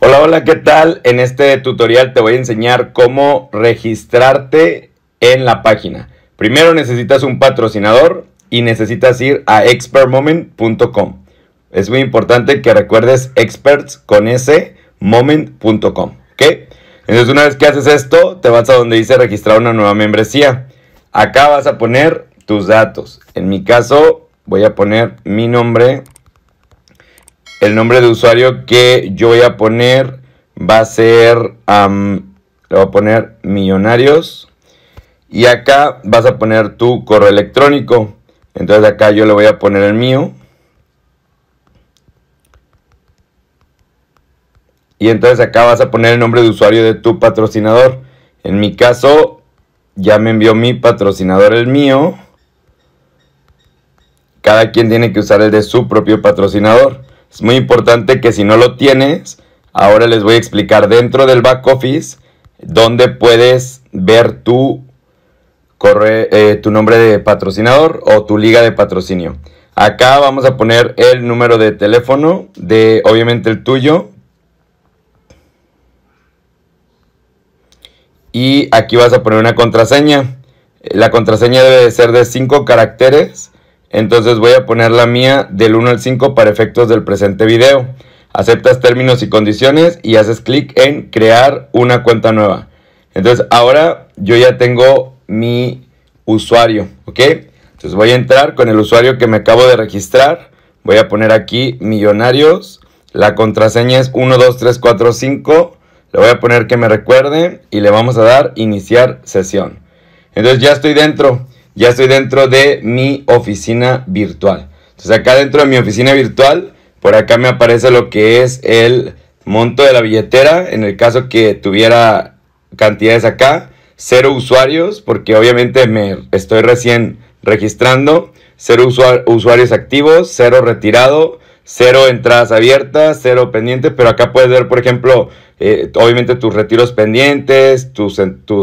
Hola, hola, ¿qué tal? En este tutorial te voy a enseñar cómo registrarte en la página. Primero necesitas un patrocinador y necesitas ir a expertmoment.com. Es muy importante que recuerdes experts.moment.com, ¿ok? Entonces una vez que haces esto, te vas a donde dice registrar una nueva membresía. Acá vas a poner tus datos. En mi caso voy a poner mi nombre. El nombre de usuario que yo voy a poner va a ser, le voy a poner Millonarios. Y acá vas a poner tu correo electrónico. Entonces acá yo le voy a poner el mío. Y entonces acá vas a poner el nombre de usuario de tu patrocinador. En mi caso, ya me envió mi patrocinador el mío. Cada quien tiene que usar el de su propio patrocinador. Es muy importante que si no lo tienes, ahora les voy a explicar dentro del back office donde puedes ver tu nombre de patrocinador o tu liga de patrocinio. Acá vamos a poner el número de teléfono de obviamente el tuyo. Y aquí vas a poner una contraseña. La contraseña debe de ser de 5 caracteres. Entonces voy a poner la mía del 1 al 5 para efectos del presente video. Aceptas términos y condiciones y haces clic en crear una cuenta nueva. Entonces ahora yo ya tengo mi usuario, ¿ok? Entonces voy a entrar con el usuario que me acabo de registrar. Voy a poner aquí Millonarios. La contraseña es 12345. Le voy a poner que me recuerde y le vamos a dar iniciar sesión. Entonces ya estoy dentro. Ya estoy dentro de mi oficina virtual. Entonces acá dentro de mi oficina virtual, por acá me aparece lo que es el monto de la billetera. En el caso que tuviera cantidades acá, 0 usuarios, porque obviamente me estoy recién registrando. 0 usuarios activos, 0 retirado, 0 entradas abiertas, 0 pendientes. Pero acá puedes ver, por ejemplo, obviamente tus retiros pendientes, tus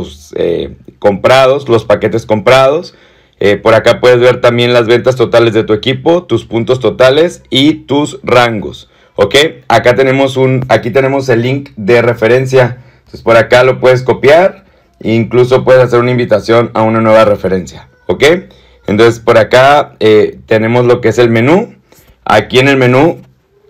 comprados, los paquetes comprados. Por acá puedes ver también las ventas totales de tu equipo, tus puntos totales y tus rangos. ¿Ok? Acá aquí tenemos el link de referencia. Entonces por acá lo puedes copiar e incluso puedes hacer una invitación a una nueva referencia. ¿Ok? Entonces por acá tenemos lo que es el menú. Aquí en el menú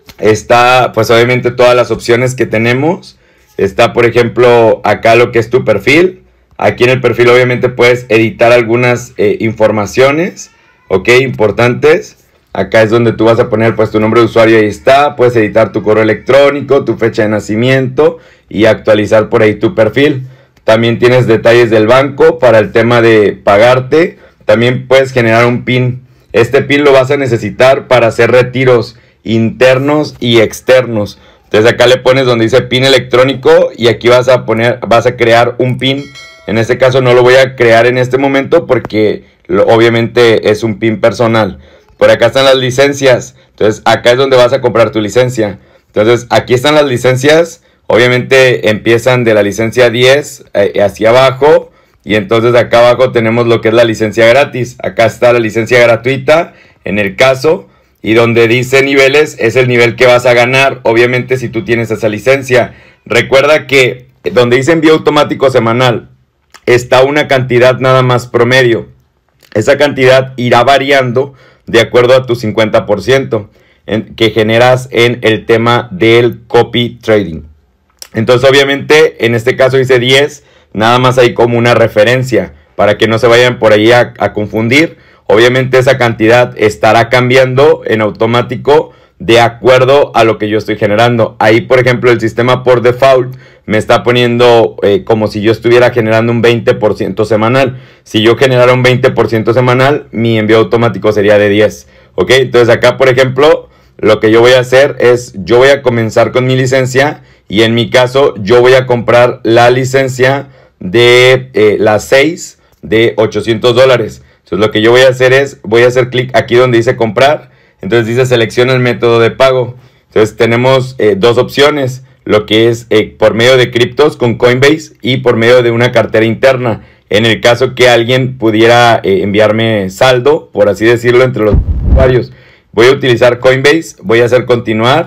está pues obviamente todas las opciones que tenemos. Está por ejemplo acá lo que es tu perfil. Aquí en el perfil obviamente puedes editar algunas informaciones, ok, importantes. Acá es donde tú vas a poner pues tu nombre de usuario, ahí está. Puedes editar tu correo electrónico, tu fecha de nacimiento y actualizar por ahí tu perfil. También tienes detalles del banco para el tema de pagarte. También puedes generar un PIN. Este PIN lo vas a necesitar para hacer retiros internos y externos. Entonces acá le pones donde dice PIN electrónico y aquí vas a crear un PIN. En este caso no lo voy a crear en este momento porque obviamente es un PIN personal. Por acá están las licencias. Entonces acá es donde vas a comprar tu licencia. Entonces aquí están las licencias. Obviamente empiezan de la licencia 10 hacia abajo. Y entonces acá abajo tenemos lo que es la licencia gratis. Acá está la licencia gratuita en el caso. Y donde dice niveles es el nivel que vas a ganar. Obviamente si tú tienes esa licencia. Recuerda que donde dice envío automático semanal está una cantidad nada más promedio. Esa cantidad irá variando de acuerdo a tu 50% que generas en el tema del copy trading. Entonces obviamente en este caso dice 10, nada más hay como una referencia para que no se vayan por ahí a confundir. Obviamente esa cantidad estará cambiando en automático de acuerdo a lo que yo estoy generando. Ahí por ejemplo el sistema por default me está poniendo como si yo estuviera generando un 20% semanal. Si yo generara un 20% semanal, mi envío automático sería de 10. ¿Ok? Entonces acá, por ejemplo, lo que yo voy a hacer es, yo voy a comenzar con mi licencia. Y en mi caso, yo voy a comprar la licencia de las 6 de $800. Entonces lo que yo voy a hacer es, voy a hacer clic aquí donde dice comprar. Entonces dice selecciona el método de pago. Entonces tenemos dos opciones. Lo que es por medio de criptos con Coinbase y por medio de una cartera interna. En el caso que alguien pudiera enviarme saldo, por así decirlo, entre los usuarios. Voy a utilizar Coinbase, voy a hacer continuar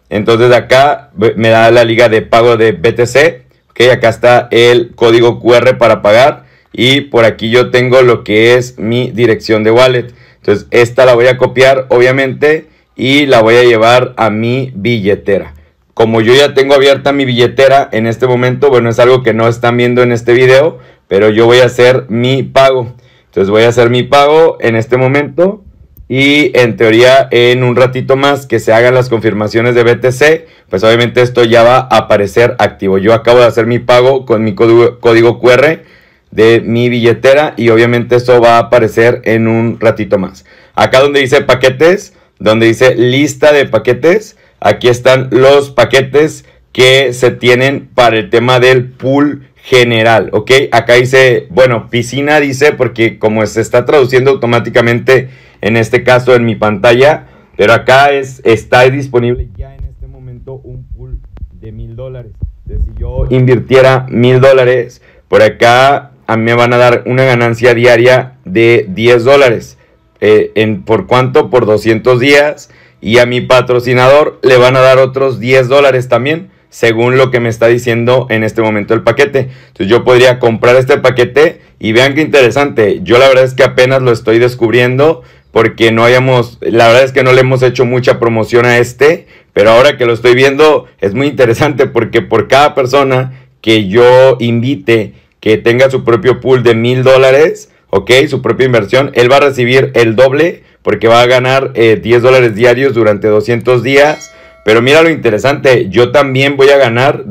Entonces acá me da la liga de pago de BTC. Ok, acá está el código QR para pagar. Y por aquí yo tengo lo que es mi dirección de wallet. Entonces esta la voy a copiar obviamente y la voy a llevar a mi billetera. Como yo ya tengo abierta mi billetera en este momento, bueno, es algo que no están viendo en este video, pero yo voy a hacer mi pago. Entonces voy a hacer mi pago en este momento y en teoría en un ratito más que se hagan las confirmaciones de BTC, pues obviamente esto ya va a aparecer activo. Yo acabo de hacer mi pago con mi código QR de mi billetera y obviamente esto va a aparecer en un ratito más. Acá donde dice paquetes, donde dice lista de paquetes, aquí están los paquetes que se tienen para el tema del pool general, ¿ok? Acá dice, bueno, piscina dice porque como se está traduciendo automáticamente en este caso en mi pantalla, pero acá está disponible ya en este momento un pool de $1000. Entonces si yo invirtiera $1000, por acá a mí me van a dar una ganancia diaria de $10. ¿Por cuánto? Por 200 días. Y a mi patrocinador le van a dar otros $10 también, según lo que me está diciendo en este momento el paquete. Entonces yo podría comprar este paquete y vean qué interesante. Yo la verdad es que apenas lo estoy descubriendo porque la verdad es que no le hemos hecho mucha promoción a pero ahora que lo estoy viendo es muy interesante porque por cada persona que yo invite que tenga su propio pool de $1000, ok, su propia inversión, él va a recibir el doble porque va a ganar $10 diarios durante 200 días. Pero mira lo interesante, yo también voy a ganar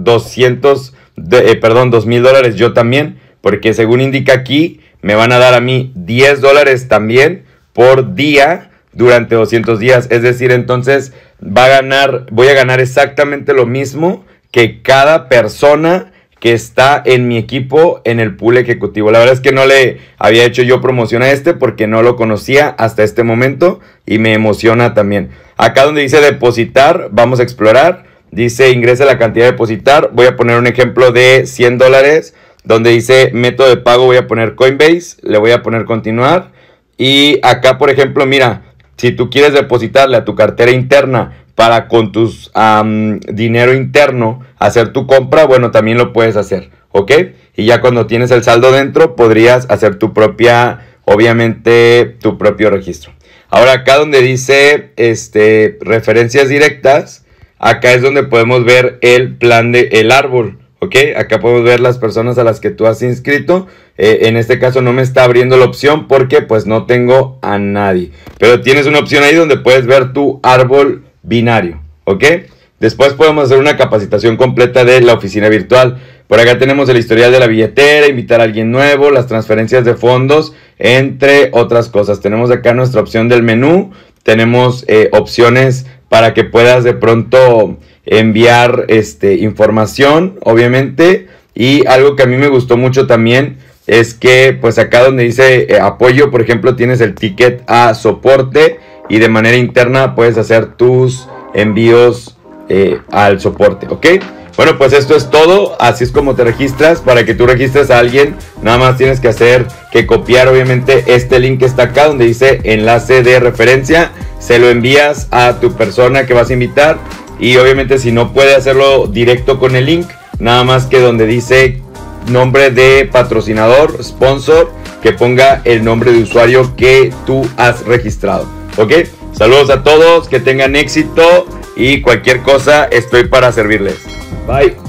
$2000 yo también, porque según indica aquí, me van a dar a mí $10 también por día durante 200 días. Es decir, entonces voy a ganar exactamente lo mismo que cada persona que está en mi equipo en el pool ejecutivo. La verdad es que no le había hecho yo promoción a porque no lo conocía hasta este momento y me emociona también. Acá donde dice depositar, vamos a explorar. Dice ingresa la cantidad de depositar. Voy a poner un ejemplo de $100. Donde dice método de pago voy a poner Coinbase. Le voy a poner continuar. Y acá por ejemplo, mira, si tú quieres depositarle a tu cartera interna para con tus dinero interno hacer tu compra, bueno, también lo puedes hacer, ¿ok? Y ya cuando tienes el saldo dentro, podrías hacer tu propia, obviamente, tu propio registro. Ahora acá donde dice, referencias directas, acá es donde podemos ver el plan el árbol, ¿ok? Acá podemos ver las personas a las que tú has inscrito. En este caso no me está abriendo la opción porque pues no tengo a nadie. Pero tienes una opción ahí donde puedes ver tu árbol binario, ¿ok? Después podemos hacer una capacitación completa de la oficina virtual. Por acá tenemos el historial de la billetera, invitar a alguien nuevo, las transferencias de fondos, entre otras cosas. Tenemos acá nuestra opción del menú, tenemos opciones para que puedas de pronto enviar información, obviamente. Y algo que a mí me gustó mucho también es que pues acá donde dice apoyo, por ejemplo, tienes el ticket a soporte y de manera interna puedes hacer tus envíos al soporte, ¿ok? Bueno, pues esto es todo. Así es como te registras. Para que tú registres a alguien, nada más tienes que copiar obviamente este link que está acá donde dice enlace de referencia. Se lo envías a tu persona que vas a invitar. Y obviamente si no puede hacerlo directo con el link, nada más que donde dice nombre de patrocinador, sponsor, que ponga el nombre de usuario que tú has registrado, ¿ok? Saludos a todos, que tengan éxito y cualquier cosa estoy para servirles. Bye.